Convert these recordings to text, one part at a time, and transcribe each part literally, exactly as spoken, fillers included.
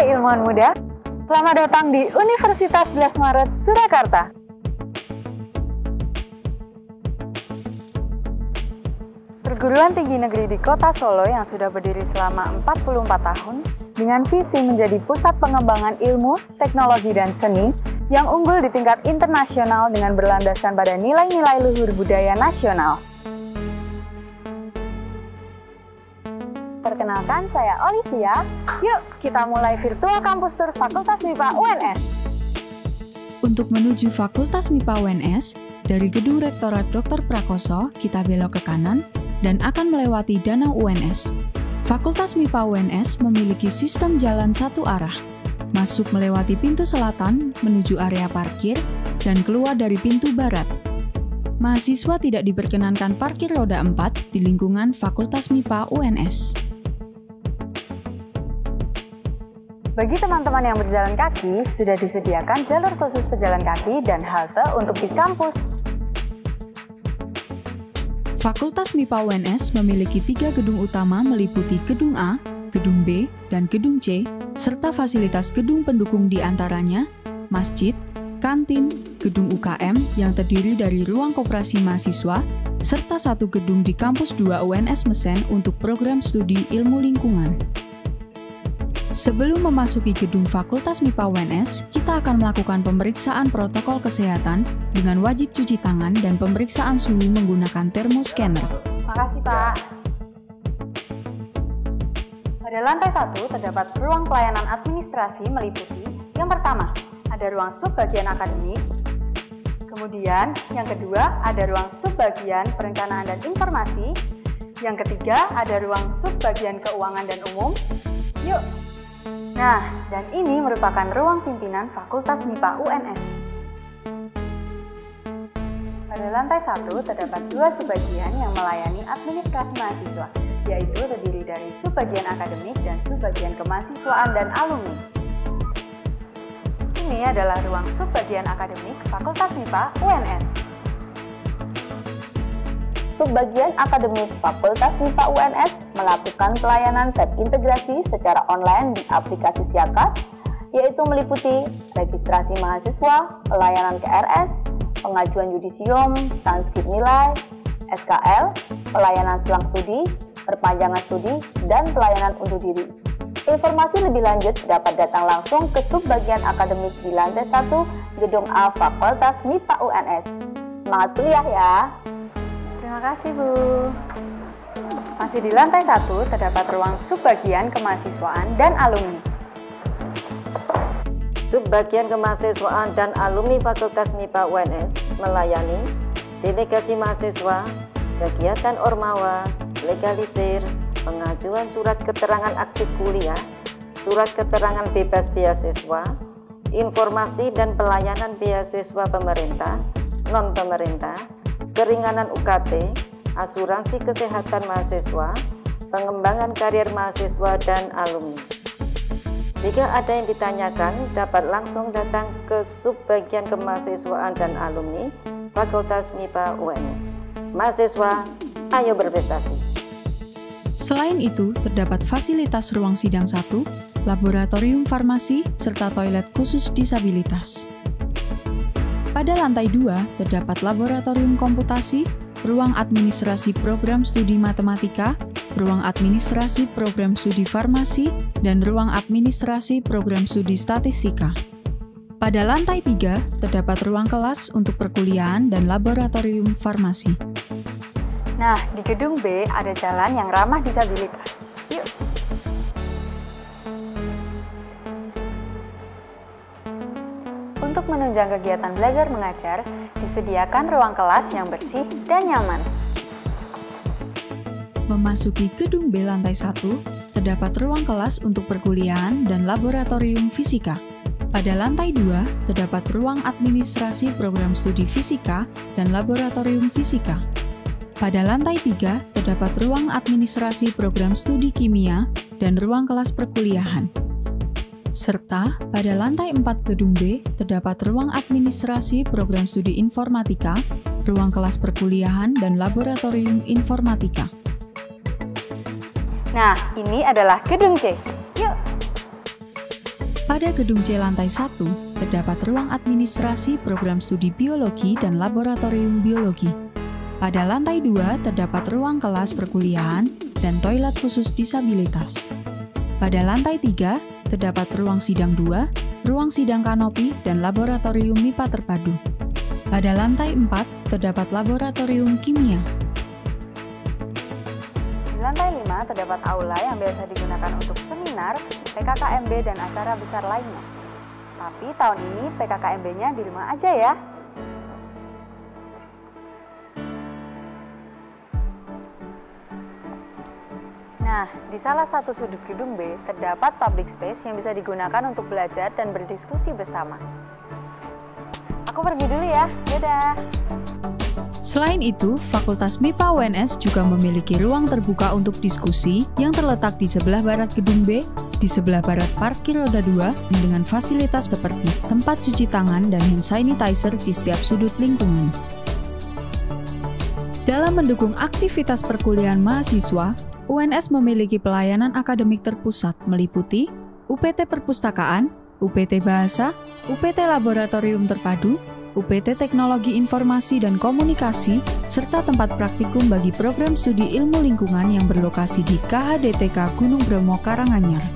Hai ilmuwan muda, selamat datang di Universitas sebelas Maret, Surakarta. Perguruan tinggi negeri di Kota Solo yang sudah berdiri selama empat puluh empat tahun dengan visi menjadi pusat pengembangan ilmu, teknologi, dan seni yang unggul di tingkat internasional dengan berlandaskan pada nilai-nilai luhur budaya nasional. Perkenalkan, saya Olivia. Yuk, kita mulai virtual kampus tour Fakultas M I P A U N S. Untuk menuju Fakultas M I P A U N S, dari Gedung Rektorat Doktor Prakoso, kita belok ke kanan dan akan melewati Danau U N S. Fakultas M I P A U N S memiliki sistem jalan satu arah, masuk melewati pintu selatan menuju area parkir dan keluar dari pintu barat. Mahasiswa tidak diperkenankan parkir roda empat di lingkungan Fakultas M I P A U N S. Bagi teman-teman yang berjalan kaki, sudah disediakan jalur khusus pejalan kaki dan halte untuk di kampus. Fakultas M I P A U N S memiliki tiga gedung utama meliputi Gedung A, Gedung B, dan Gedung C, serta fasilitas gedung pendukung di antaranya, masjid, kantin, gedung U K M yang terdiri dari ruang koperasi mahasiswa, serta satu gedung di Kampus dua U N S Mesen untuk program studi ilmu lingkungan. Sebelum memasuki gedung Fakultas M I P A U N S, kita akan melakukan pemeriksaan protokol kesehatan dengan wajib cuci tangan dan pemeriksaan suhu menggunakan thermoscanner. Makasih, Pak. Pada lantai satu terdapat ruang pelayanan administrasi meliputi yang pertama, ada ruang subbagian akademik. Kemudian, yang kedua, ada ruang subbagian perencanaan dan informasi. Yang ketiga, ada ruang subbagian keuangan dan umum. Yuk! Nah, dan ini merupakan ruang pimpinan Fakultas M I P A U N S. Pada lantai satu terdapat dua subbagian yang melayani administrasi mahasiswa, yaitu terdiri dari subbagian akademik dan subbagian kemahasiswaan dan alumni. Ini adalah ruang subbagian akademik Fakultas M I P A U N S. Subbagian akademik Fakultas M I P A U N S melakukan pelayanan terintegrasi secara online di aplikasi Siakat, yaitu meliputi registrasi mahasiswa, pelayanan K R S, pengajuan yudisium, transkrip nilai, S K L, pelayanan selang studi, perpanjangan studi, dan pelayanan undur diri. Informasi lebih lanjut dapat datang langsung ke subbagian akademik di lantai satu Gedung A Fakultas M I P A U N S. Semangat kuliah ya! Terima kasih, Bu. Masih di lantai satu terdapat ruang subbagian kemahasiswaan dan alumni. Subbagian kemahasiswaan dan alumni Fakultas M I P A U N S melayani delegasi mahasiswa, kegiatan ormawa, legalisir, pengajuan surat keterangan aktif kuliah, surat keterangan bebas beasiswa, informasi dan pelayanan beasiswa pemerintah, non-pemerintah, keringanan U K T, asuransi kesehatan mahasiswa, pengembangan karir mahasiswa dan alumni. Jika ada yang ditanyakan, dapat langsung datang ke subbagian kemahasiswaan dan alumni Fakultas M I P A U N S. Mahasiswa, ayo berprestasi. Selain itu, terdapat fasilitas ruang sidang satu, laboratorium farmasi, serta toilet khusus disabilitas. Pada lantai dua, terdapat laboratorium komputasi, ruang administrasi program studi matematika, ruang administrasi program studi farmasi, dan ruang administrasi program studi statistika. Pada lantai tiga, terdapat ruang kelas untuk perkuliahan dan laboratorium farmasi. Nah, di gedung B ada jalan yang ramah disabilitas. Yuk! Untuk menunjang kegiatan belajar mengajar, disediakan ruang kelas yang bersih dan nyaman. Memasuki gedung B lantai satu, terdapat ruang kelas untuk perkuliahan dan laboratorium fisika. Pada lantai dua, terdapat ruang administrasi program studi fisika dan laboratorium fisika. Pada lantai tiga, terdapat ruang administrasi program studi kimia dan ruang kelas perkuliahan. Serta pada lantai empat gedung B terdapat ruang administrasi program studi informatika, ruang kelas perkuliahan, dan laboratorium informatika. Nah, ini adalah gedung C. Yuk! Pada gedung C lantai satu, terdapat ruang administrasi program studi biologi dan laboratorium biologi. Pada lantai dua, terdapat ruang kelas perkuliahan dan toilet khusus disabilitas. Pada lantai tiga, terdapat ruang sidang dua, ruang sidang kanopi, dan laboratorium M I P A terpadu. Pada lantai empat, terdapat laboratorium kimia. Di lantai lima terdapat aula yang biasa digunakan untuk seminar, P K K M B, dan acara besar lainnya. Tapi tahun ini P K K M B-nya di rumah aja ya. Nah, di salah satu sudut gedung B terdapat public space yang bisa digunakan untuk belajar dan berdiskusi bersama. Aku pergi dulu ya, dadah! Selain itu, Fakultas M I P A U N S juga memiliki ruang terbuka untuk diskusi yang terletak di sebelah barat gedung B, di sebelah barat parkir roda dua, dengan fasilitas seperti tempat cuci tangan dan hand sanitizer di setiap sudut lingkungan. Dalam mendukung aktivitas perkuliahan mahasiswa, U N S memiliki pelayanan akademik terpusat meliputi U P T Perpustakaan, U P T Bahasa, U P T Laboratorium Terpadu, U P T Teknologi Informasi dan Komunikasi, serta tempat praktikum bagi program studi ilmu lingkungan yang berlokasi di K H D T K Gunung Bromo, Karanganyar.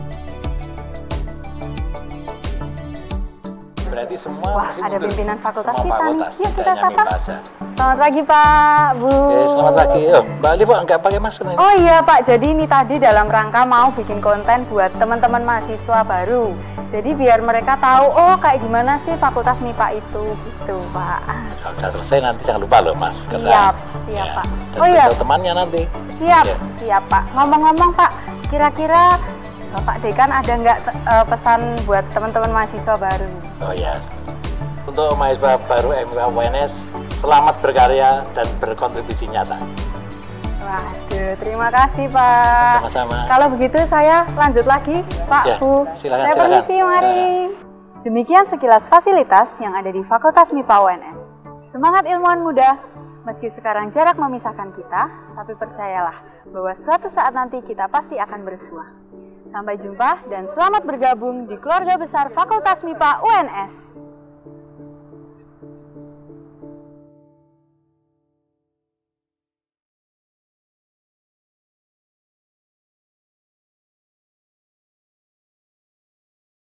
Berarti semua Wah, ada pimpinan fakultas semua kita nih. fakultas, Yuk kita tidak hanya sapa. MIPASA. Selamat pagi Pak, Bu. Oke, selamat pagi. Oh, Mbak Ali, Pak, nggak pakai masker nih? Oh iya Pak, jadi ini tadi dalam rangka mau bikin konten buat teman-teman mahasiswa baru. Jadi biar mereka tahu, oh kayak gimana sih fakultas M I P A itu, gitu Pak. Kalau udah selesai nanti jangan lupa loh, Mas. Siap, siap Pak. Dan Oh iya, temannya nanti. siap, Ya. siap Pak. Ngomong-ngomong Pak, kira-kira Bapak Dekan ada nggak uh, pesan buat teman-teman mahasiswa baru? Oh ya, untuk mahasiswa baru M I P A U N S, selamat berkarya dan berkontribusi nyata. Waduh, terima kasih Pak. Sama-sama. Kalau begitu saya lanjut lagi, Pak, Ya, Bu. silakan, Saya silakan. permisi, mari. Demikian sekilas fasilitas yang ada di Fakultas M I P A U N S. Semangat ilmuwan muda, meski sekarang jarak memisahkan kita, tapi percayalah bahwa suatu saat nanti kita pasti akan bersua. Sampai jumpa dan selamat bergabung di keluarga besar Fakultas M I P A U N S.